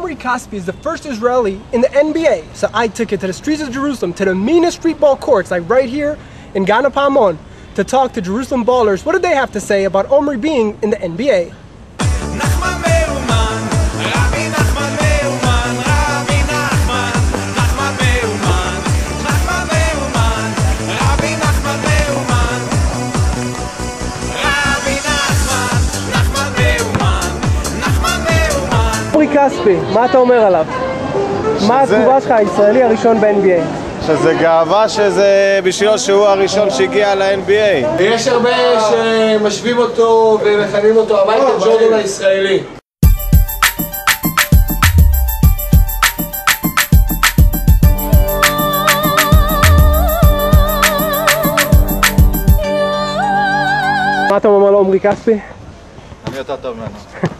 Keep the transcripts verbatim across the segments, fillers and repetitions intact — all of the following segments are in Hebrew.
Omri Caspi is the first Israeli in the N B A, so I took it to the streets of Jerusalem, to the meanest streetball courts, like right here in Gana Palmon, to talk to Jerusalem ballers. What did they have to say about Omri being in the N B A? Omri Caspi, מה אתה אומר עליו? מה התגובה שלך, הישראלי הראשון ב-N B A? שזה גאווה שזה בשבילו שהוא הראשון שהגיע ל-N B A. יש הרבה שמשווים אותו ומכנים אותו המייקל ג'ורדן הישראלי. מה אתה אומר לעומרי כספי? אני יותר טוב ממנו.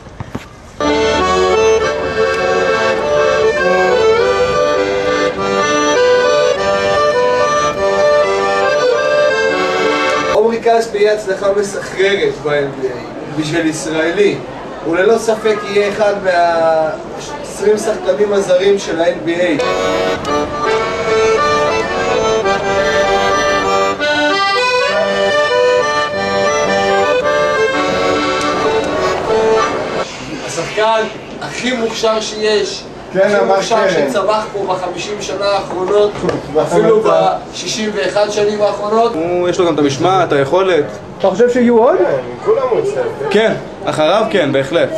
עומרי כספי יהיה הצלחה מסחררת ב-N B A בשביל ישראלי. הוא ללא ספק יהיה אחד מה-עשרים שחקנים הזרים של ה-N B A. השחקן הכי מוכשר שיש, הכי מוכשר שצמח פה בחמישים שנה האחרונות, אפילו בשישים ואחת שנים האחרונות. יש לו גם את המשמעת, את היכולת. אתה חושב שיהיו עוד? כולם הוא יצטרף. כן, אחריו כן, בהחלט.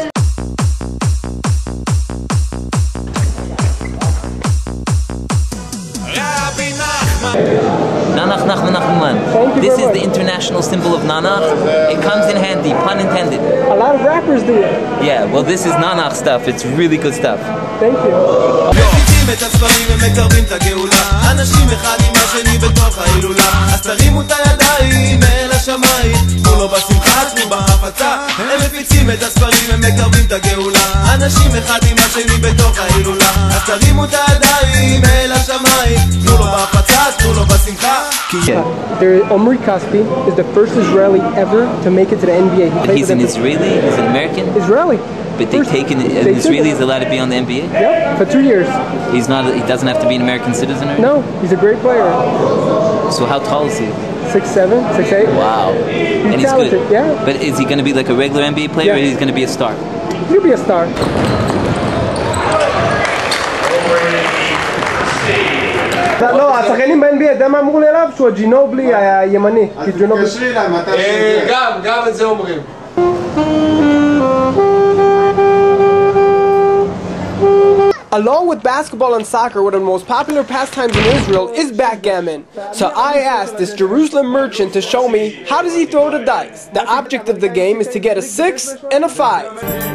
Nanach Nachman Nachman. This is the international symbol of Nanach. It comes in handy, pun intended. A lot of rappers do it. Yeah, well this is Nanach stuff. It's really good stuff. Thank you. את הספרים ומקרבים את הגאולה, אנשים אחד עם השני בתוך ההילולה, אז תרימו את הידיים אל השמיים, תנו לו בשמחה, תנו בהפצה. הם מפיצים את הספרים ומקרבים את הגאולה, אנשים אחד עם השני בתוך ההילולה, אז תרימו את הידיים אל השמיים, תנו לו בהפצה, תנו לו בשמחה. Omri Caspi is the first Israeli ever to make it to the N B A. He he's an Israeli, he's an American? Israeli. But they've taken, an Israeli is allowed to be on the N B A? Yep, for two years. He's not, he doesn't have to be an American citizen or No, he's a great player. So how tall is he? Six seven, six eight. Wow. He's and he's talented, good. Yeah. But is he going to be like a regular N B A player Yeah. or is he going to be a star? He'll be a star. לא, השחקנים ב-N B A, אתה יודע מה אמרו לי עליו? שהוא הג'ינובלי הימני. תתקשרי להם, אתה שזה. גם, גם את זה אומרים. Along with basketball and soccer, one of the most popular pastimes in Israel is backgammon. So I asked this Jerusalem merchant to show me how does he throw the dice. The object of the game is to get a six and a five.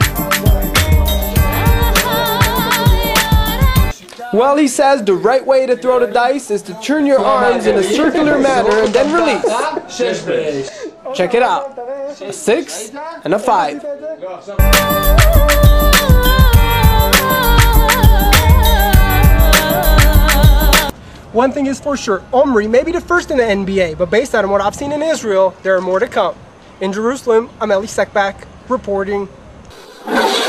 Well, he says the right way to throw the dice is to turn your arms in a circular manner and then release. Check it out. A six and a five. One thing is for sure, Omri may be the first in the N B A, but based on what I've seen in Israel, there are more to come. In Jerusalem, I'm Eli Sekbak, reporting.